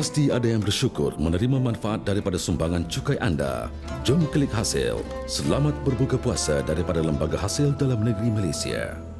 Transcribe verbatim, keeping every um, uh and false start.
Pasti ada yang bersyukur menerima manfaat daripada sumbangan cukai anda. Jom klik hasil. Selamat berbuka puasa daripada Lembaga Hasil Dalam Negeri Malaysia.